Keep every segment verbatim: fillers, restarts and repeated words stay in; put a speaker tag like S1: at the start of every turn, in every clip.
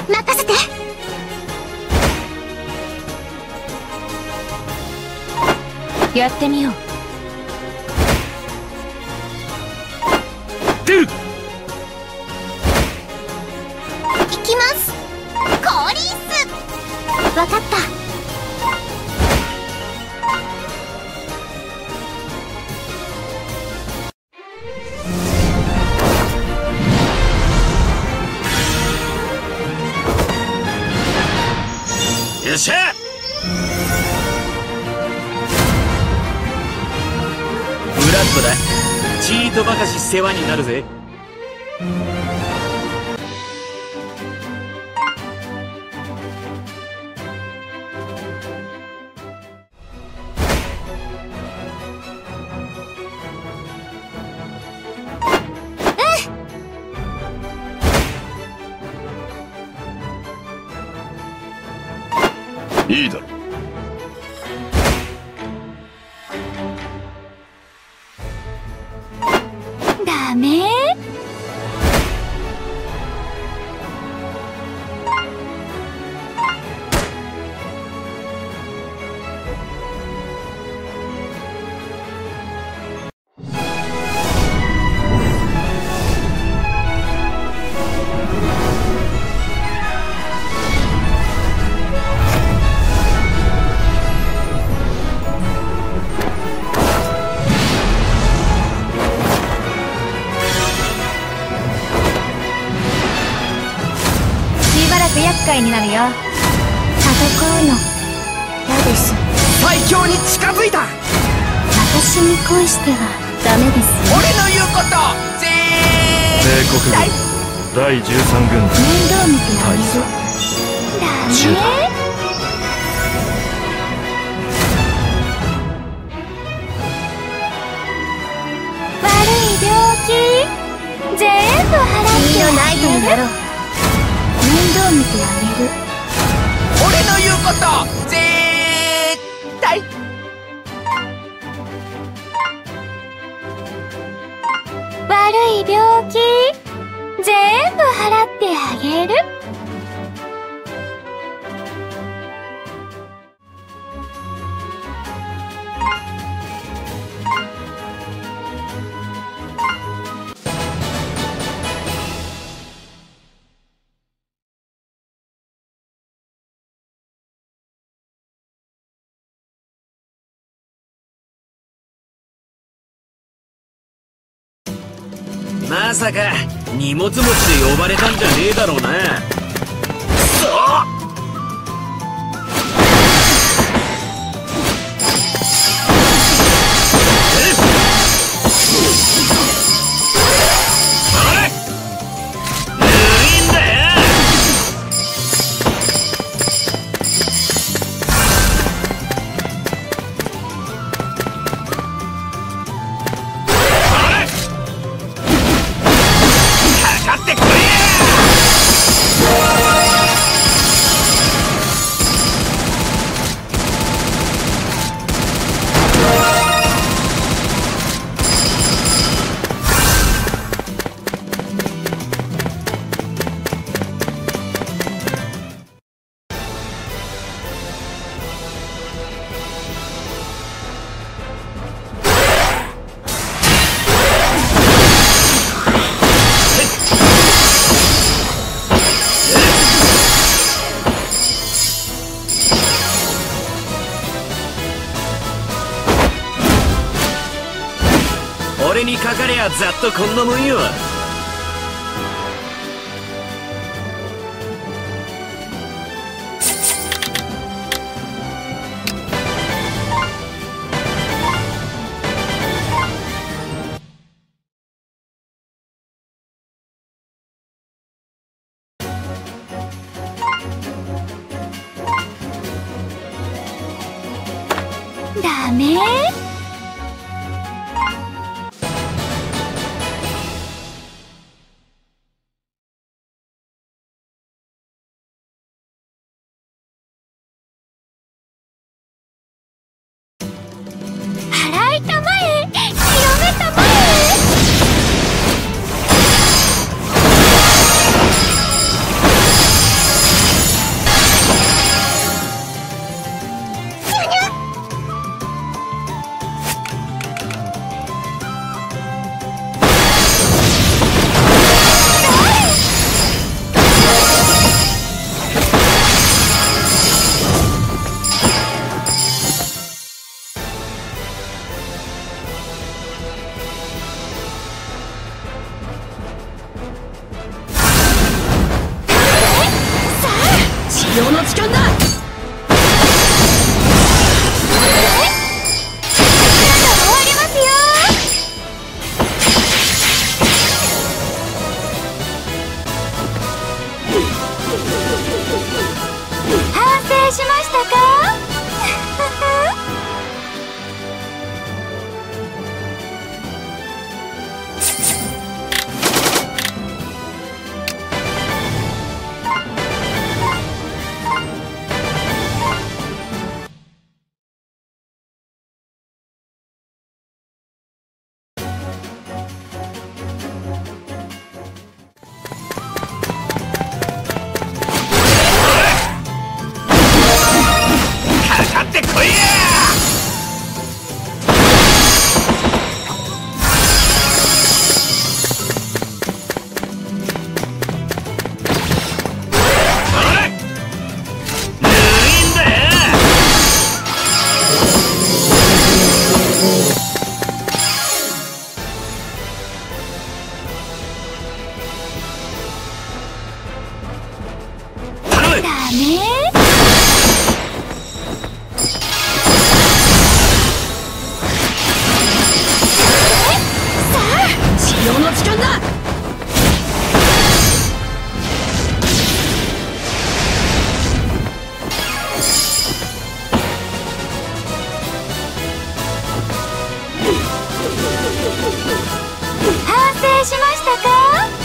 S1: 任せて。やってみよう。
S2: 出る。
S1: 行きます。降臨数。わかった。
S2: よっしゃ。ブラッドだ。チートばかし世話になるぜ。
S3: いいだろう。
S1: ダメ。厄介になるよ。戦うの嫌です。
S4: 最強に近づいた。
S1: 私に恋してはダメですよ。
S4: 俺の言うことぜー。
S3: 帝国軍だいじゅうさん軍団
S1: 面倒見てあげる。ダメ。悪い病気全部払って君のナイトになろう。面倒見てあげる。
S4: 俺の言うことぜー対。
S1: 悪い病気全部払ってあげる。
S2: まさか荷物持ちで呼ばれたんじゃねえだろうな。くそっ。俺にかかりゃざっとこんなもんよ。
S1: ダメ。払いたまえ、広めたまえ。
S5: 用の時間だ。
S1: 反省しましたか？
S2: かかってこいや！
S1: ダメ？
S5: 治療の時間だ。
S1: 反省しましたか？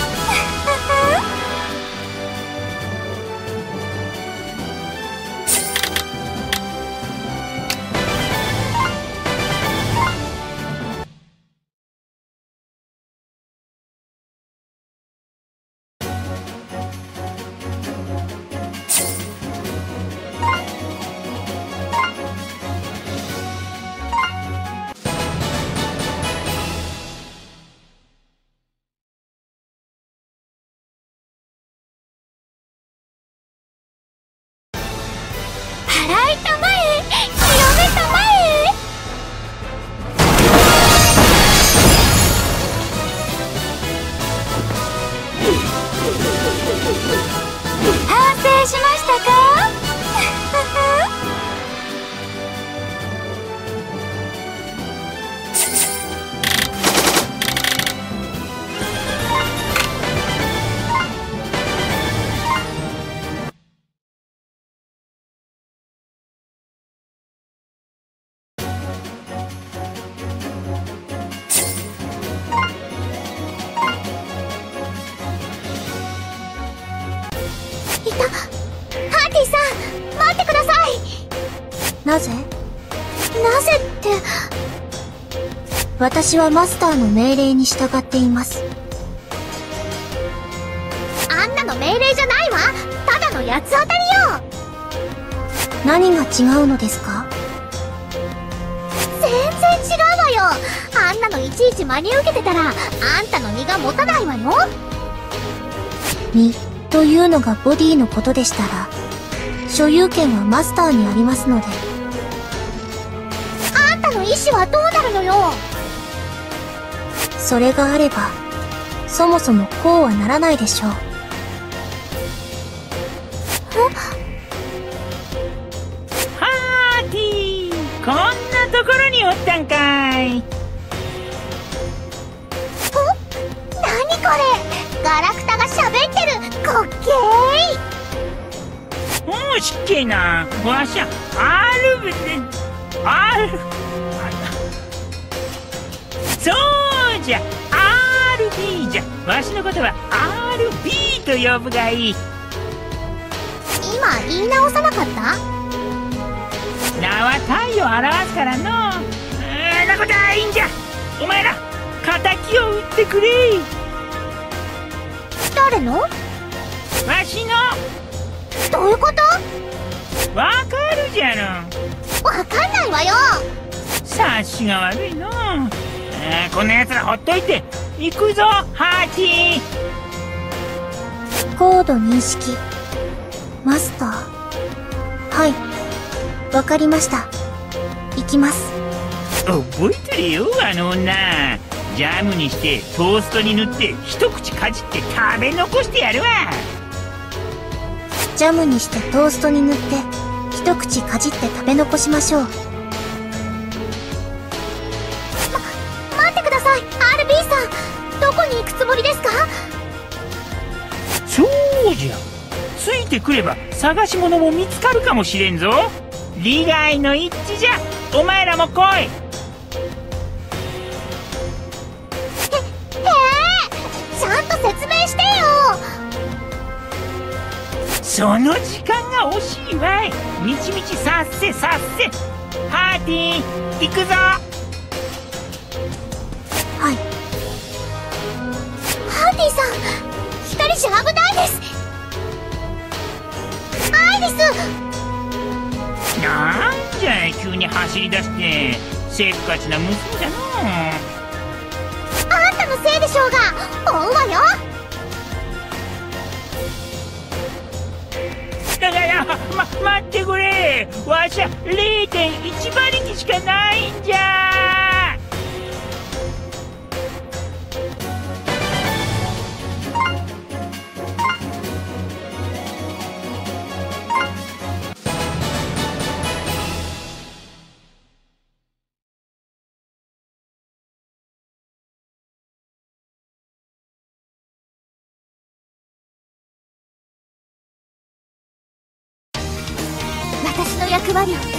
S1: 払いたまえ、広めたまえ。反省しましたか？いた。ハーティさん、待ってください。なぜ？なぜって。私はマスターの命令に従っています。あんなの命令じゃないわ。ただの八つ当たりよ。何が違うのですか？全然違うわよ。あんなのいちいち真に受けてたら、あんたの身が持たないわよ。身というのがボディのことでしたら、所有権はマスターにありますので。あんたの意思はどうなるのよ。それがあれば、そもそもこうはならないでしょう。
S6: ハーティー、こんなところにおったんかい。
S1: 何これ、ガラクタが喋ってる。こっけー。
S6: もうしっけえな。わしゃ R で R そうじゃ アールビー じゃ。わしのことは アールビー と呼ぶがいい。
S1: 今言い直さなかった？
S6: 名は太陽を表すからの。あんなことはいいんじゃ。お前ら敵を撃ってくれ。
S1: 誰の？わ
S6: しの。
S1: どういうこと？
S6: わかるじゃろ。
S1: わかんないわよ。
S6: 察しが悪いの。あこんなやつらほっといて行くぞハーティ
S1: ー。コード認識。マスター。はい、わかりました。行きます。
S6: 覚えてるよあの女。ジャムにしてトーストに塗って一口かじって食べ残してやるわ。
S1: じジャムにしてトーストに塗って一口かじって食べ残しましょう。ま、待ってください アールビー さん、どこに行くつもりですか？
S6: そうじゃ、ついてくれば探し物も見つかるかもしれんぞ。利害の一致じゃ。お前らも来い。
S1: へ、へえ、ちゃんと説明してよ。
S6: その時間が惜しいわい。みちみちさっせさっせ。ハーティー行くぞ。
S1: はい。ハーティさん、光じゃ危ないです。アイリス、
S6: なんじゃい急に走り出して。せっかちな娘だの。
S1: あんたのせいでしょうが。追うわよ。
S6: だからま待ってくれ。わしゃ れいてんいち 馬力しかないんじゃ。
S1: 私の役割を果たします。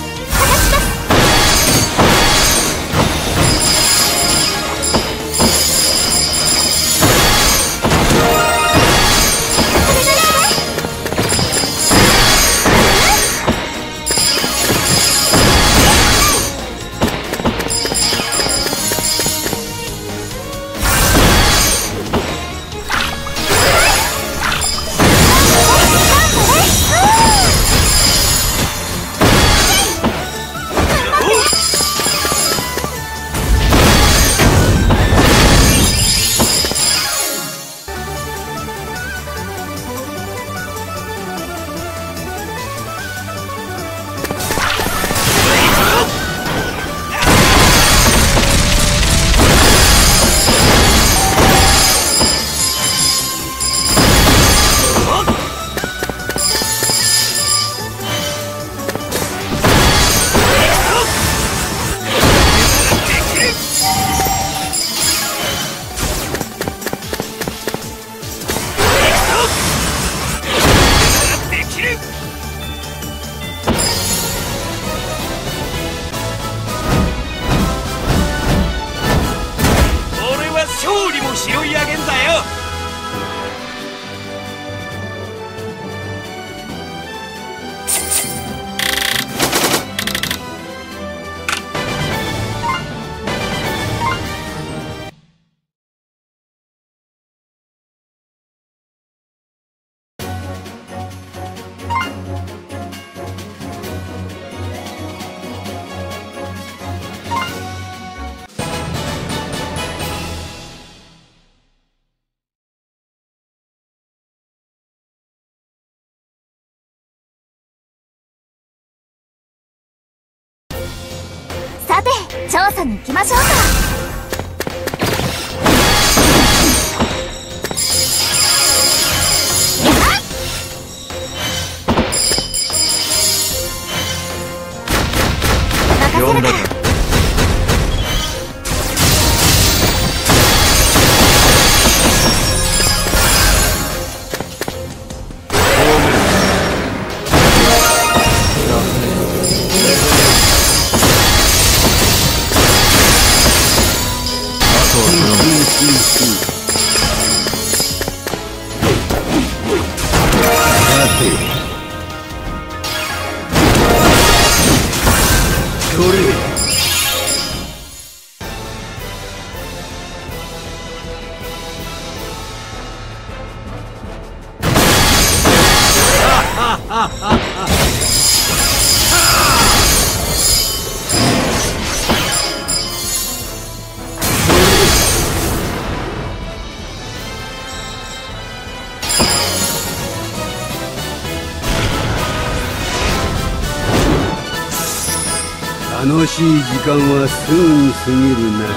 S2: 拾い上げんだよ。
S1: さて、調査に行きましょうか。任せるから。
S7: 楽しい時間はすぐに過ぎるな。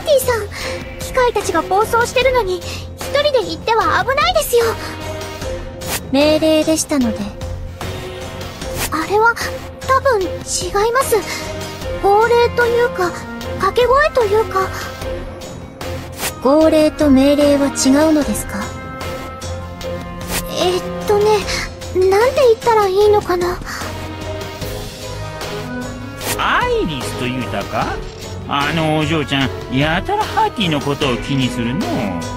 S1: ティさん、機械たちが暴走してるのに一人で行っては危ないですよ。命令でしたので。あれは多分違います。号令というか掛け声というか。号令と命令は違うのですか？えっとね、なんて言ったらいいのかな。
S6: アイリスと言うたか？あのお嬢ちゃん、やたらハーティーのことを気にするの。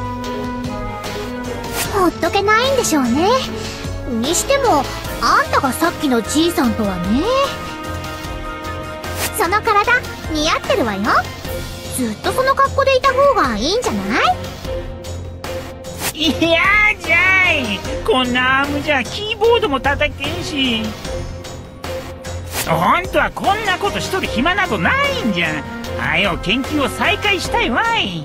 S1: ほっとけないんでしょうね。にしてもあんたがさっきのじいさんとはね。その体似合ってるわよ。ずっとその格好でいた方がいいんじゃない？
S6: いやじゃい、こんなアームじゃキーボードも叩けんし。本当はこんなことしとる暇などないんじゃ。はよ研究を再開したいわい。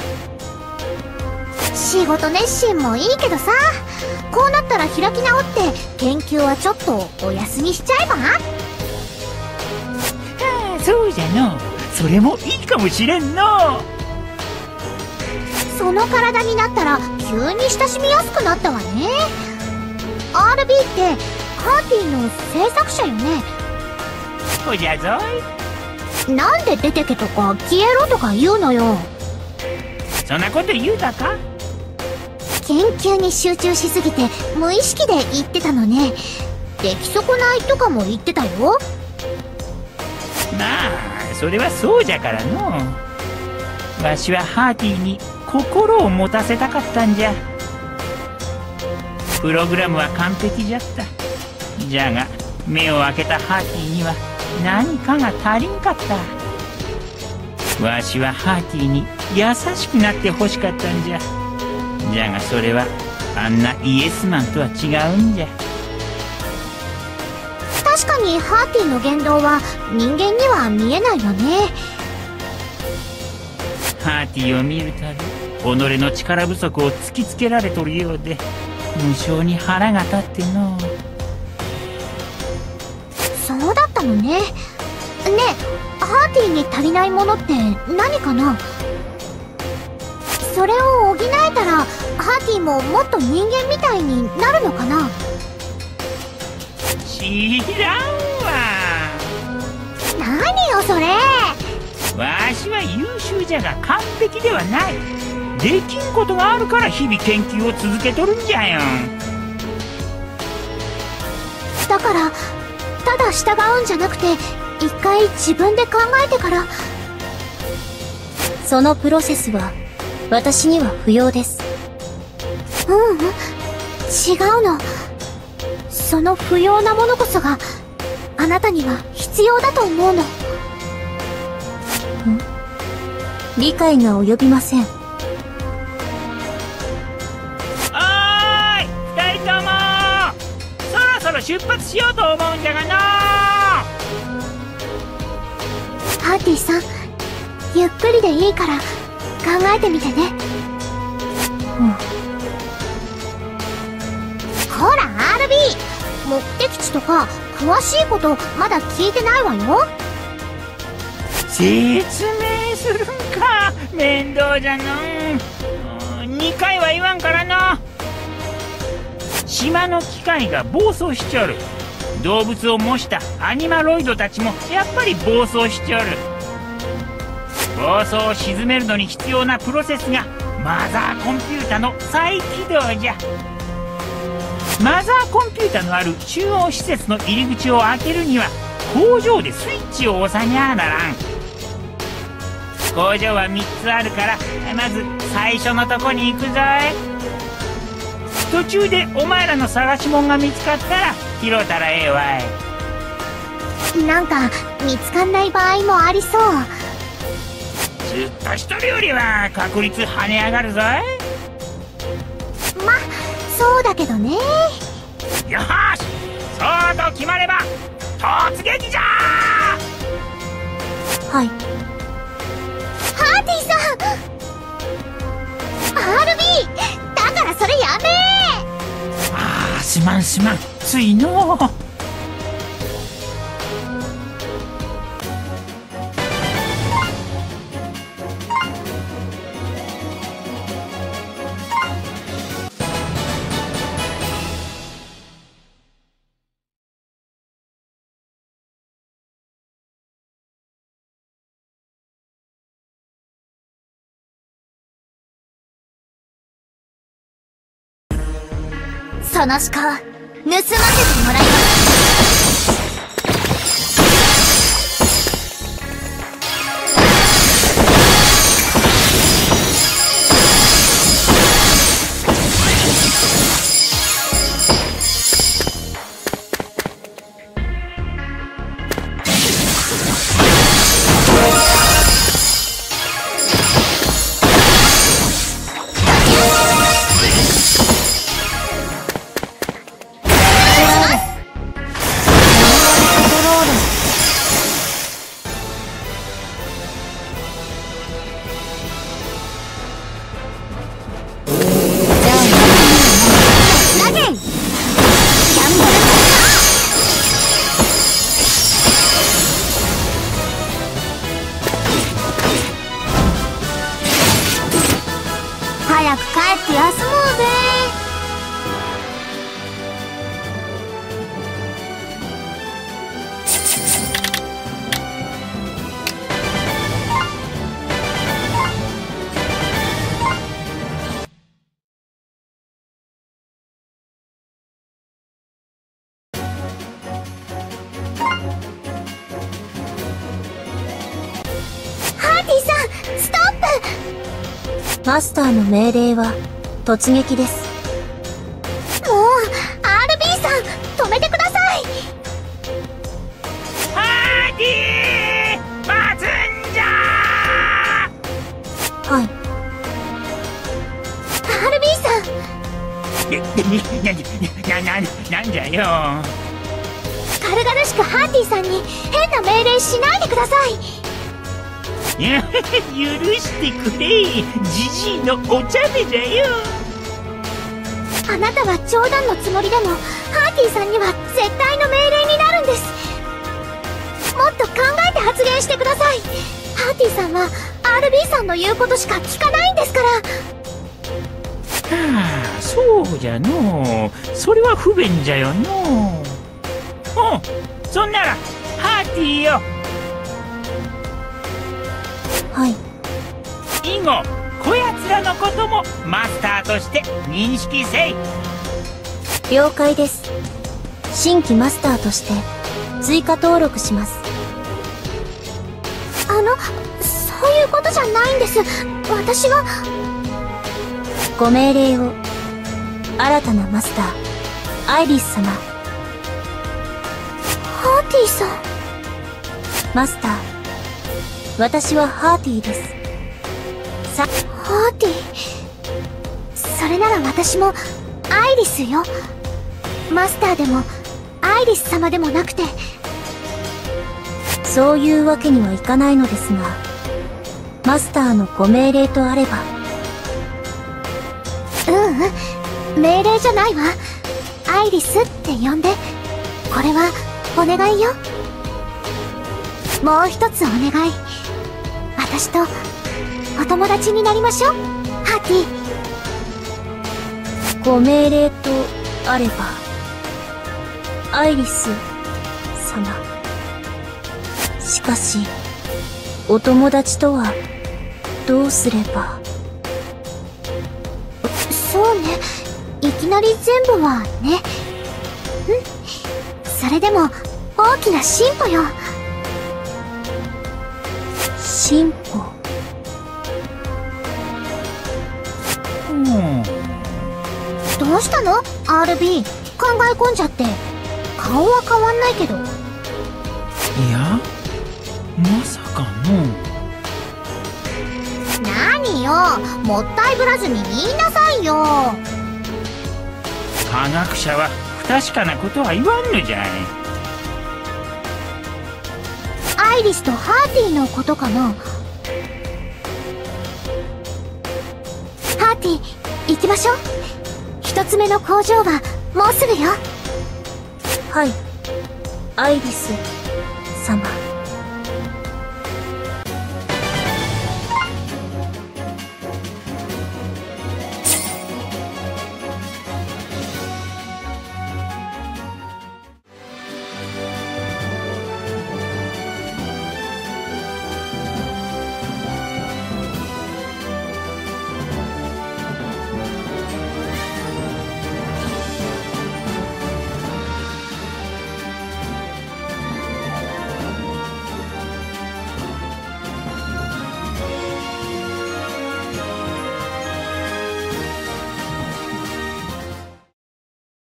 S1: 仕事熱心もいいけどさ、こうなったら開き直って研究はちょっとお休みしちゃえば？
S6: はあ、そうじゃの。それもいいかもしれんの。
S1: その体になったら急に親しみやすくなったわね。 アールビー ってハーティーの制作者よね。
S6: そうじゃぞ
S1: い。なんで出てけとか消えろとか言うのよ。
S6: そんなこと言うたか？
S1: 研究に集中しすぎて無意識で言ってたのね。出来損ないとかも言ってたよ。
S6: まあそれはそうじゃからの。わしはハーティーに心を持たせたかったんじゃ。プログラムは完璧じゃった。じゃが目を開けたハーティーには何かが足りんかった。わしはハーティーに優しくなってほしかったんじゃ。じゃがそれはあんなイエスマンとは違うんじゃ。
S1: 確かにハーティーの言動は人間には見えないわね。
S6: ハーティーを見るたび己の力不足を突きつけられとるようで無性に腹が立っての。
S1: そうだったのね。ねえ、ハーティーに足りないものって何かな？それを補えたらハーティーももっと人間みたいになるのかな？
S6: 知らんわ。
S1: 何よそれ。
S6: わしは優秀じゃが完璧ではない。できんことがあるから日々研究を続けとるんじゃよ。
S1: だからただ従うんじゃなくて一回自分で考えてから。そのプロセスは私には不要です。ううん、違うの。その不要なものこそがあなたには必要だと思うの。ん？理解が及びません。
S6: おーい二人とも、そろそろ出発しようと思うんじゃがの。
S1: ハーティーさん、ゆっくりでいいから考えてみてね。うん、ほら アールビー、 目的地とか詳しいことまだ聞いてないわよ。
S6: 説明するんか、面倒じゃの。にかいは言わんからの。島の機械が暴走しちょる。動物を模したアニマロイドたちもやっぱり暴走しちょる。暴走を鎮めるのに必要なプロセスがマザーコンピュータの再起動じゃ。マザーコンピュータのある中央施設の入り口を開けるには工場でスイッチを押さにゃあならん。工場はみっつあるからまず最初のとこに行くぞい。途中でお前らの探し物が見つかったら拾うたらええわい。
S1: なんか見つかんない場合もありそう。
S6: ずっと一人よりは確率跳ね上がるぞい。
S1: ま、そうだけどね。
S6: よーし、そうと決まれば突撃じゃー。
S1: はい。ハーティーさん、 アールビー だからそれやめー。
S6: あー、すまんすまん、ついのー。
S1: その思考、盗ませてもらいます。早く帰って休もうぜ。ハーティさん、ストップ。
S8: マスターの命令は突撃です。
S1: もう アールビー さん、止めてください。
S6: ハーティー、待つんじゃ
S8: はい。
S1: アールビー さん、
S6: ー。な、な、な、なんじゃよ。
S1: 軽々しくハーティさんに変な命令しないでください。
S6: いや、許してくれ。じじいのお茶目じゃよ。
S1: あなたは冗談のつもりでもハーティさんには絶対の命令になるんです。もっと考えて発言してください。ハーティさんは アールビー さんの言うことしか聞かないんですから。
S6: はあ、そうじゃのう。それは不便じゃよのう。おう、そんならハーティーよ。
S8: はい。
S6: 以後こやつらのこともマスターとして認識せい。
S8: 了解です。新規マスターとして追加登録します。
S1: あの、そういうことじゃないんです。私は。
S8: ご命令を。新たなマスターアイリス様。
S1: ハーティさん。
S8: マスター、私はハーティーです。さ、
S1: ハーティ、それなら私もアイリスよ。マスターでもアイリス様でもなくて。
S8: そういうわけにはいかないのですが、マスターのご命令とあれば。
S1: ううん、命令じゃないわ。アイリスって呼んで。これはお願いよ。もう一つお願い。私とお友達になりましょう、ハーティ。
S8: ご命令とあれば、アイリス様。しかし、お友達とはどうすれば。
S1: そうね、いきなり全部はね。うん、それでも大きな進歩よ。
S8: 進歩。
S6: うん。
S1: どうしたの アールビー。 考え込んじゃって。顔は変わんないけど。
S6: いや、まさかの。
S1: 何よ、もったいぶらずに言いなさいよ。
S6: 科学者は不確かなことは言わんのじゃい。
S1: アイリスとハーティのことかな。ハーティ、行きましょう。一つ目の工場はもうすぐよ。
S8: はい、アイリス様。